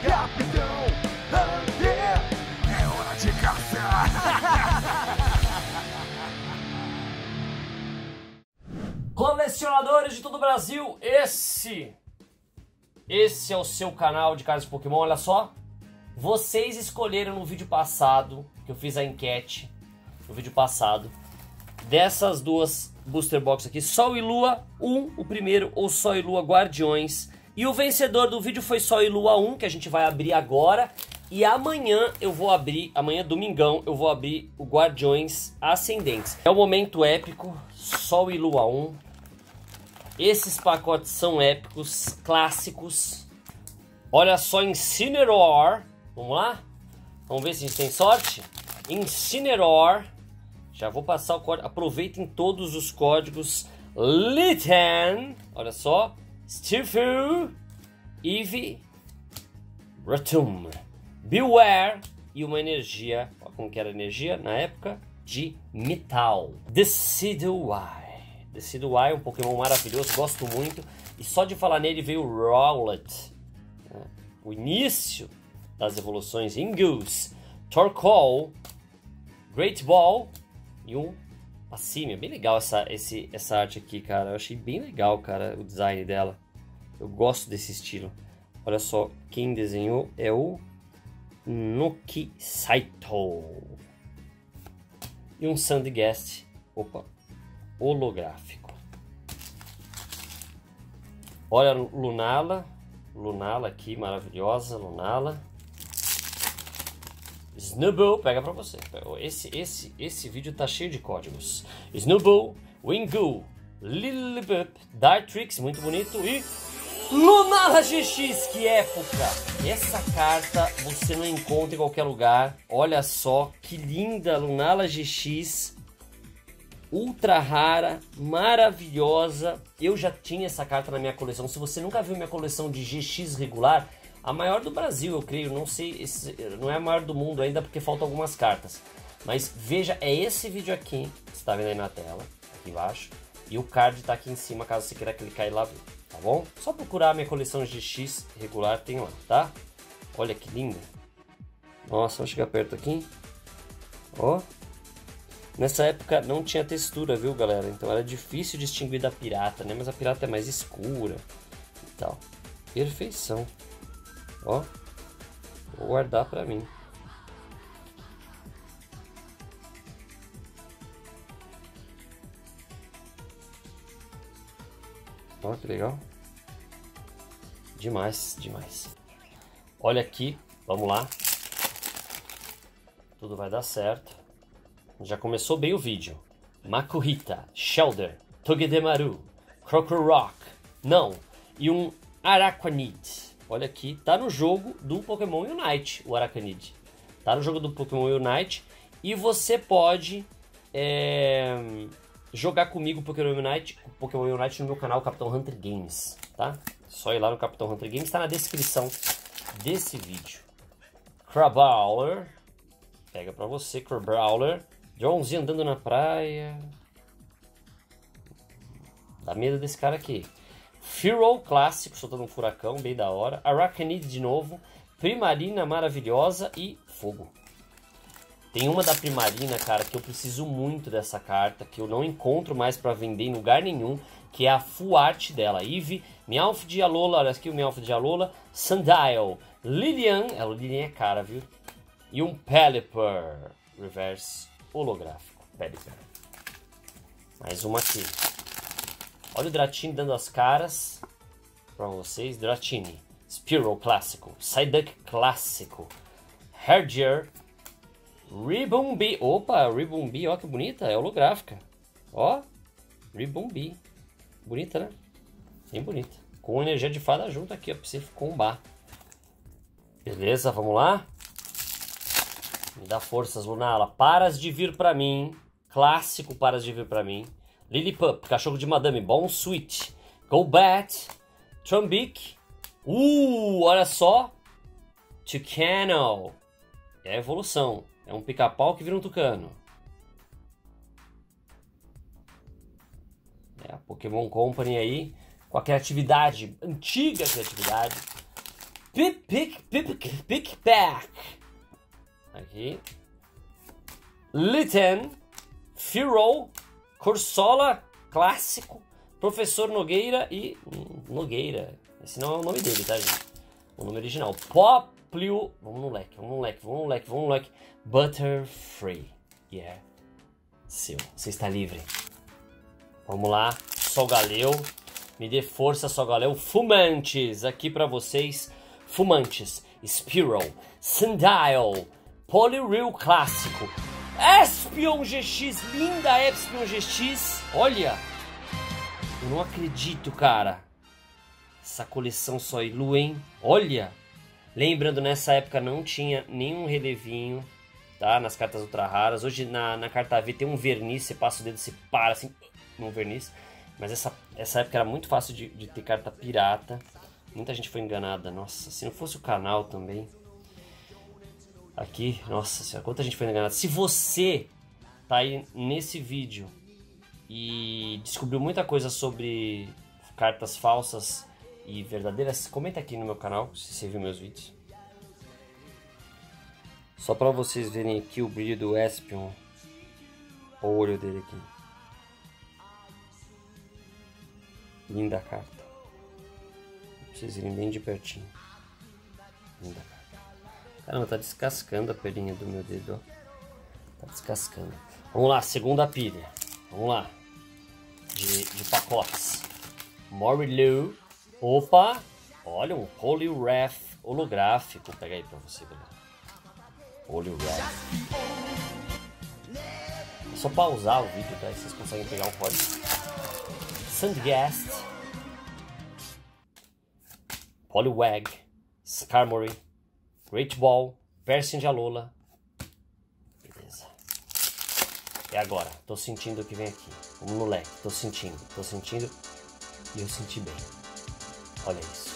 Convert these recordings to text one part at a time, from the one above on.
capitão. Yeah. É hora de caçar. Colecionadores de todo o Brasil, esse é o seu canal de cartas de Pokémon. Olha só, vocês escolheram no vídeo passado, que eu fiz a enquete no vídeo passado, dessas duas Booster Box aqui, Sol e Lua 1, o primeiro, ou Sol e Lua Guardiões. E o vencedor do vídeo foi Sol e Lua 1, que a gente vai abrir agora. E amanhã eu vou abrir, amanhã domingão, eu vou abrir o Guardiões Ascendentes. É o momento épico, Sol e Lua 1. Esses pacotes são épicos, clássicos. Olha só, Incineroar. Vamos lá? Vamos ver se a gente tem sorte. Incineroar. Já vou passar o código. Aproveitem todos os códigos. Litten. Olha só. Stirfu. Eevee. Rotom. Beware. E uma energia. Olha como que era a energia na época. De metal. Decidueye. Decidueye é um Pokémon maravilhoso. Gosto muito. E só de falar nele veio o Rowlet. O início das evoluções. Ingus. Torkoal. Great Ball. E um Passimian. Bem legal essa arte aqui, cara. Eu achei bem legal, cara, o design dela. Eu gosto desse estilo. Olha só, quem desenhou é o Noki Saito. E um Sandygast. Opa. Holográfico. Olha a Lunala. Lunala aqui, maravilhosa. Lunala. Snubbull, pega pra você. Esse vídeo tá cheio de códigos. Snubbull, Wingull, Lillipup, Dartrix, muito bonito. E Lunala GX, que época! Essa carta você não encontra em qualquer lugar. Olha só que linda Lunala GX. Ultra rara, maravilhosa. Eu já tinha essa carta na minha coleção. Se você nunca viu minha coleção de GX regular, a maior do Brasil, eu creio, não sei, não é a maior do mundo ainda porque faltam algumas cartas. Mas veja, é esse vídeo aqui, você está vendo aí na tela, aqui embaixo. E o card está aqui em cima, caso você queira clicar e lá ver, tá bom? Só procurar a minha coleção GX regular, tem lá, tá? Olha que linda. Nossa, vamos chegar perto aqui. Ó. Nessa época não tinha textura, viu, galera? Então era difícil distinguir da pirata, né? Mas a pirata é mais escura e tal. Perfeição. Ó, vou guardar pra mim. Ó, que legal. Demais, demais. Olha aqui, vamos lá. Tudo vai dar certo. Já começou bem o vídeo. Makuhita, Shellder, Togedemaru, Crocorock, não, e um Araquanid. Olha aqui, tá no jogo do Pokémon Unite, o Araquanid. Tá no jogo do Pokémon Unite e você pode jogar comigo Pokémon Unite no meu canal Capitão Hunter Games, tá? Só ir lá no Capitão Hunter Games, tá na descrição desse vídeo. Crabrawler, pega pra você, Crabrawler. Joãozinho andando na praia. Dá medo desse cara aqui. Fearow clássico, soltando um furacão, bem da hora. Araquanid de novo. Primarina maravilhosa e fogo. Tem uma da Primarina, cara, que eu preciso muito dessa carta, que eu não encontro mais pra vender em lugar nenhum, que é a full art dela. Eevee, Meowth de Alola, olha aqui o Meowth de Alola. Sandile, Lilian, Lilian é cara, viu? E um Pelipper reverse holográfico. Pelipper. Mais uma aqui. Olha o Dratini dando as caras pra vocês. Dratini, Spearow clássico, Psyduck clássico, Herdier, Ribombee. Opa, Ribombee, ó que bonita, é holográfica. Ó, Ribombee. Bonita, né? Bem bonita. Com energia de fada junto aqui, ó, pra você combar. Beleza, vamos lá? Me dá forças, Lunala. Paras de vir pra mim. Clássico, paras de vir pra mim. Lillipup, cachorro de madame, Bom Sweet, Golbat, Trumbeak. Olha só. Tucano. É a evolução. É um pica-pau que vira um tucano. É a Pokémon Company aí, com a criatividade, antiga criatividade. Piplup, Pack. Aqui. Litten. Firo. Corsola. Clássico. Professor Nogueira e... Nogueira. Esse não é o nome dele, tá, gente? O nome original. Poplio. Vamos no leque, vamos no leque, vamos no leque, vamos no leque. Butterfree. Yeah. Seu. Você está livre. Vamos lá. Sol Galeu. Me dê força, Sol Galeu. Fumantes. Aqui pra vocês. Fumantes. Spiral. Sundial. Polyreal Clássico. Espion GX. Linda Espion GX. Olha. Eu não acredito, cara. Essa coleção só ilu, hein? Olha. Lembrando, nessa época não tinha nenhum relevinho, tá? Nas cartas ultra raras. Hoje na carta V tem um verniz. Você passa o dedo, você para assim, num verniz. Mas essa época era muito fácil de ter carta pirata. Muita gente foi enganada. Nossa, se não fosse o canal também. Aqui, nossa senhora, quanta gente foi enganada. Se você tá aí nesse vídeo e descobriu muita coisa sobre cartas falsas e verdadeiras, comenta aqui no meu canal se você viu meus vídeos. Só para vocês verem aqui o brilho do Espion. Olha o olho dele aqui. Linda carta. Pra vocês verem bem de pertinho. Linda carta. Caramba, tá descascando a pelinha do meu dedo, ó. Tá descascando. Vamos lá, segunda pilha. Vamos lá. De pacotes. Morilu. Opa! Olha, um Poliwrath holográfico. Vou pegar aí pra você, galera. Poliwrath. É só pausar o vídeo, tá? Aí vocês conseguem pegar o código. Sandgast. Poliwag. Skarmory. Great Ball. Persian de Alola. Beleza. É agora. Tô sentindo o que vem aqui. Vamos no leque. Tô sentindo. E eu senti bem. Olha isso.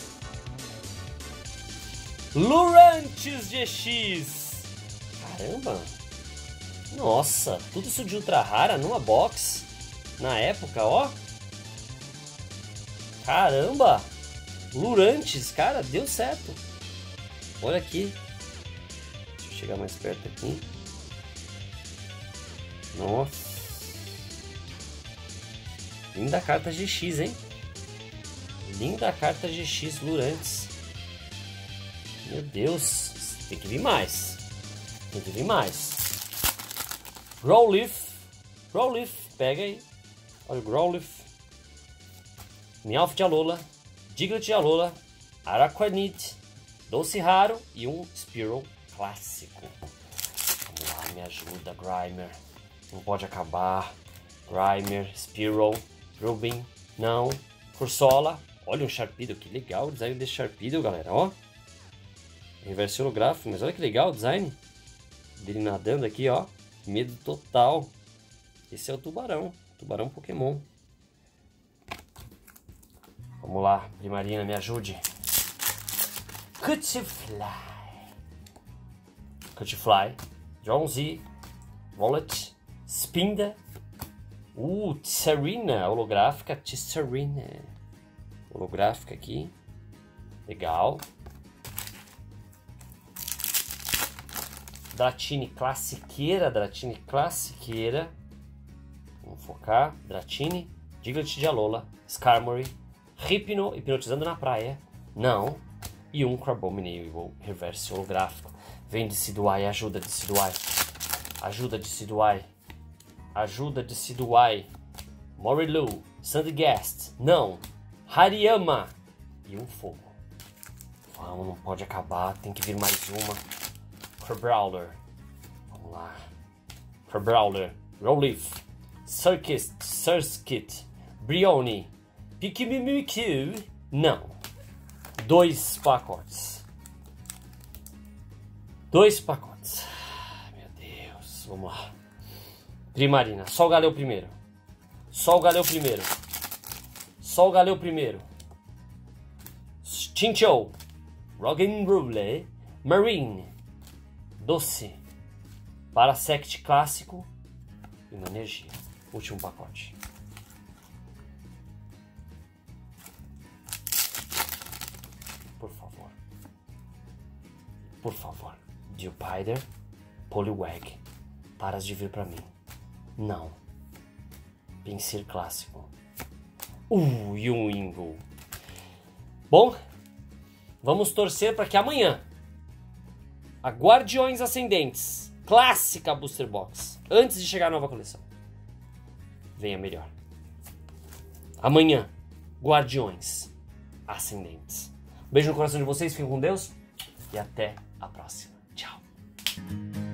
Lurantis GX. Caramba. Nossa. Tudo isso de ultra rara numa box. Na época, ó. Caramba. Lurantis. Cara, deu certo. Olha aqui. Deixa eu chegar mais perto aqui. Nossa. Linda carta GX, hein? Linda carta GX Lurantis. Meu Deus. Tem que vir mais. Tem que vir mais. Growlithe. Growlithe. Pega aí. Olha o Growlithe. Meowth de Alola. Diglett de Alola. Araquanid. Doce Raro. E um Spearow clássico. Vamos lá, me ajuda, Grimer. Não pode acabar. Grimer, Spearow, Rubin, não. Corsola. Olha um Sharpedo, que legal o design desse Sharpedo, galera, ó. Reverso holográfico, mas olha que legal o design dele nadando aqui, ó. Medo total. Esse é o Tubarão, Tubarão Pokémon. Vamos lá, Primarina, me ajude. Cutfly, John Z, Wallet, Spinda. Tsarina, holográfica, Tsarina. Holográfica aqui. Legal. Dratini classiqueira, Dratini classiqueira. Vamos focar. Dratini, Diglett de Alola, Skarmory, Hypno, hipnotizando na praia. Não. E um Crabominable reverse holográfico. Vem de Decidueye, ajuda de Decidueye. Ajuda de Decidueye. Ajuda de Decidueye. Morilu, Sandgast, não. Hariyama e um fogo. Vamos, não pode acabar, tem que vir mais uma. Crabrawler. Vamos lá. Crabrawler, Growlithe, Surskit, Brioni, Pikimimikyu, não. 2 pacotes. 2 pacotes. Meu Deus, vamos lá. Primarina, só o Galeu primeiro. Só o Galeu primeiro. Só o Galeu primeiro. Chinchou. Roggenrule. Marine. Doce. Parasect clássico. E uma energia. Último pacote. Por favor. Por favor. Dewpider, Poliwag. Paras de vir pra mim. Não. Pinsir clássico. E um Wingull. Bom, vamos torcer para que amanhã a Guardiões Ascendentes, clássica Booster Box, antes de chegar a nova coleção, venha melhor. Amanhã, Guardiões Ascendentes. Beijo no coração de vocês, fiquem com Deus e até a próxima. Tchau.